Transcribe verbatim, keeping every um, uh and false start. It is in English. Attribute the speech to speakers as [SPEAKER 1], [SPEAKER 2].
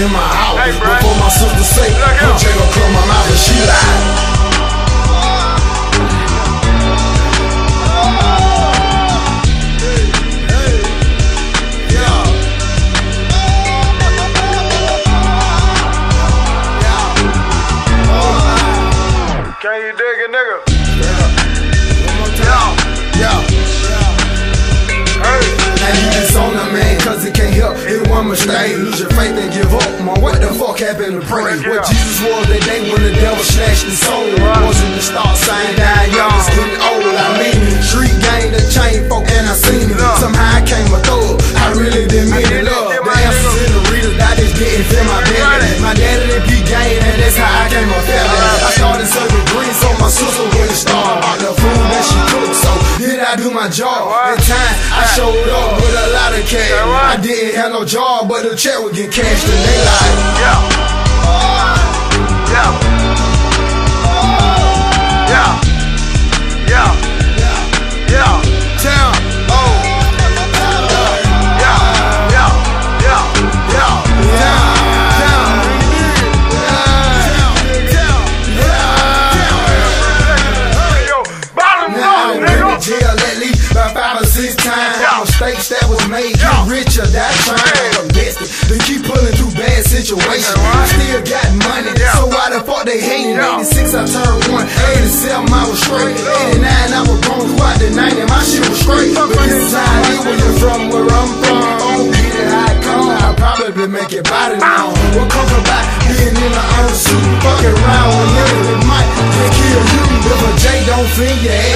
[SPEAKER 1] in my house.
[SPEAKER 2] Hey,
[SPEAKER 1] Before my sister say, I'm J gon' close my mouth and she lied.
[SPEAKER 2] Can you dig it, nigga?
[SPEAKER 1] Yeah. Yeah.
[SPEAKER 2] Hey.
[SPEAKER 1] And he just on the man, cause he can't help it one mistake. Lose your faith and give up, man. What the fuck happened to pray? What Jesus was that day when the devil snatched his soul. Wasn't the start sign down, young, it's getting old. I mean, street gang, the chain folk, and I seen it. Somehow I came a thug. I really didn't mean to love. The answers in the readers, I just didn't feel my belly. My daddy didn't be gang, and that's how I came a family. I started serving green, so my sister wouldn't starve. The food that she cooked, so did I do my job? At times, I showed up with a lot of cash. I didn't have no job, but the check would get cashed and they like,
[SPEAKER 2] yeah, yeah, yeah, yeah, yeah,
[SPEAKER 1] town, oh,
[SPEAKER 2] yeah, yeah, yeah, yeah,
[SPEAKER 1] jail at least about five or six times. Mistakes that was made, get rich or die trying. Invested, they keep pulling through bad situations. I still got money, so why the fuck they hating? eighty-six I turned one, eighty-seven I was straight, eighty-nine I was grown throughout the ninety, my shit was straight. But this time it was from where I'm from. Don't get it how it come, I probably make it body now. What comes about being in the own suit, fucking around with niggas that might they kill you. If a J don't fit your